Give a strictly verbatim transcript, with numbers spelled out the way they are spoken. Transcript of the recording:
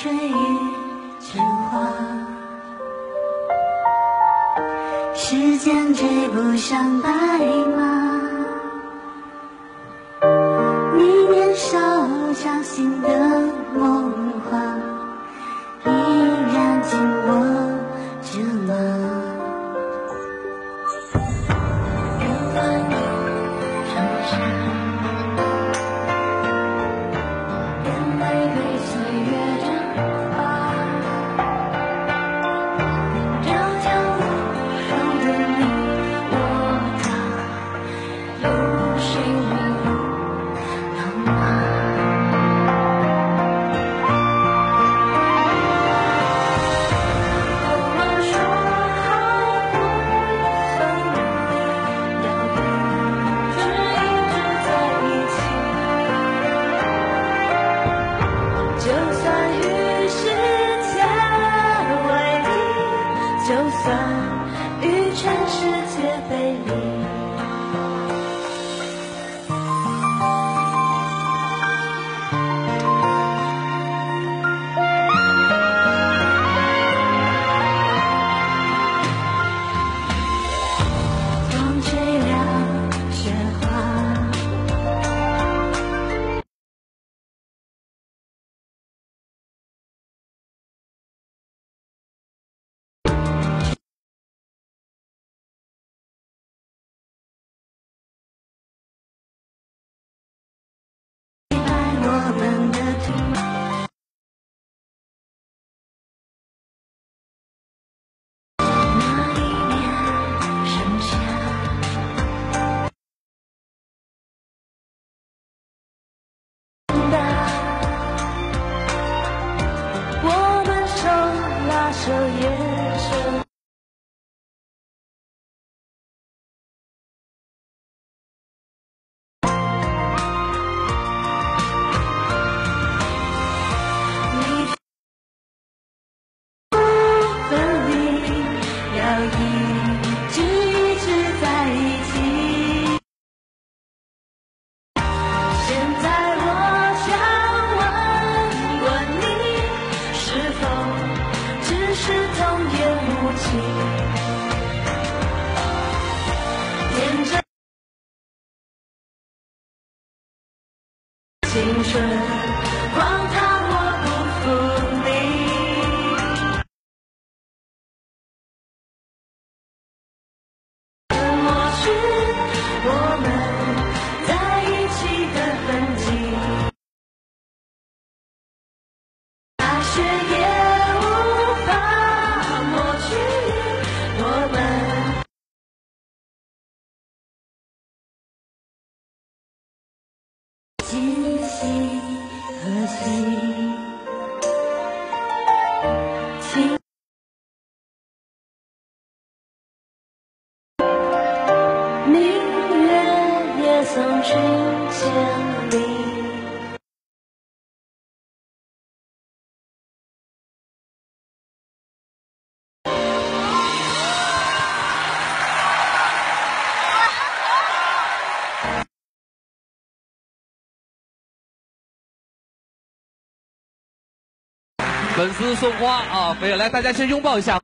吹雨之花，时间追不上白马。你年少掌心的梦话，依然紧握着吗？原来你放下，眼泪被岁月蒸发，这条路上的你我他，有谁迷路了吗？我们说好不分离，要一直一直在一起。就算与世界为敌，就算与全世界背离。风吹凉雪花，陪伴我们的土。那一年盛夏，我们手拉手眼神。你不分离，要一直一直在一起。现在我想问问你，是否只是童言无忌？天真青春，荒唐我不负你。抹去我们在一起的痕迹，大雪也无法抹去我们今夕何夕。情明月也送君千里。 粉丝送花啊，飞来，大家先拥抱一下。